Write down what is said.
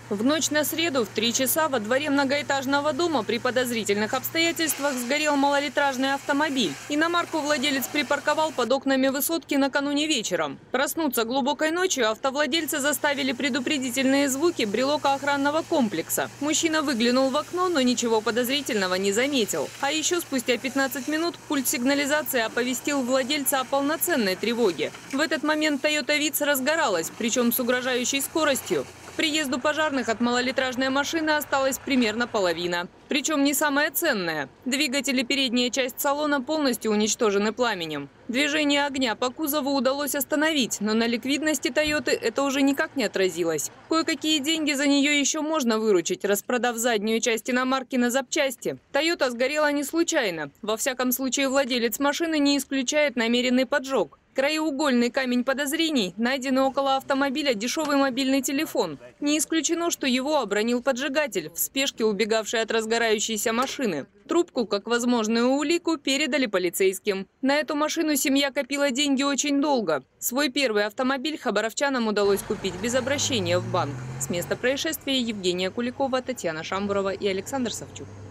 В ночь на среду в 3 часа во дворе многоэтажного дома при подозрительных обстоятельствах сгорел малолитражный автомобиль. Иномарку владелец припарковал под окнами высотки накануне вечером. Проснуться глубокой ночью автовладельца заставили предупредительные звуки брелока охранного комплекса. Мужчина выглянул в окно, но ничего подозрительного не заметил. А еще спустя 15 минут пульт сигнализации оповестил владельца о полноценной тревоге. В этот момент Toyota Vitz разгоралась, причем с угрожающей скоростью. К приезду пожарных от малолитражной машины осталась примерно половина. Причем не самое ценное. Двигатель и передняя часть салона полностью уничтожены пламенем. Движение огня по кузову удалось остановить, но на ликвидности «Тойоты» это уже никак не отразилось. Кое-какие деньги за нее еще можно выручить, распродав заднюю часть иномарки на запчасти. «Тойота» сгорела не случайно. Во всяком случае, владелец машины не исключает намеренный поджог. Краеугольный камень подозрений – найденный около автомобиля дешевый мобильный телефон. Не исключено, что его обронил поджигатель, в спешке убегавший от разгорающейся машины. Трубку, как возможную улику, передали полицейским. На эту машину семья копила деньги очень долго. Свой первый автомобиль хабаровчанам удалось купить без обращения в банк. С места происшествия Евгения Куликова, Татьяна Шамбурова и Александр Савчук.